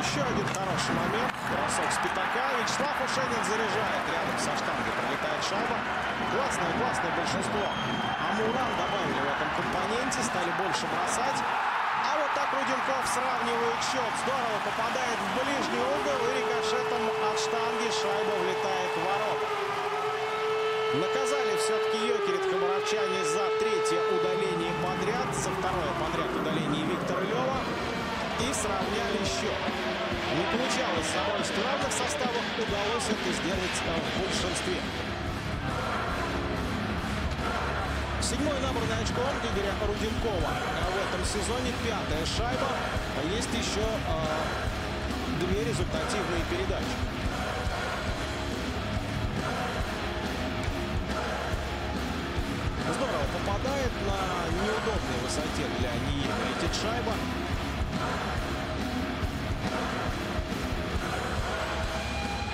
еще один хороший момент. Бросок с пятака. Вячеслав Ушенин заряжает. Рядом со штангой пролетает шайба. Классное большинство. Амуран добавили в этом компоненте. Стали больше бросать. А вот так Руденков сравнивает счет. Здорово попадает в ближний угол. И рикошетом от штанги шайба влетает в ворота. Наказали все-таки Йокерит хабаровчане за третье удаление подряд. За второе подряд удаление Виктора Лева. И сравняли счет. Не получалось собрать в равных составах. Удалось это сделать в большинстве. Седьмой набранный очком Игоря Руденкова в этом сезоне. Пятая шайба. Есть еще две результативные передачи. Здорово попадает на неудобной высоте для Ниена. Летит шайба.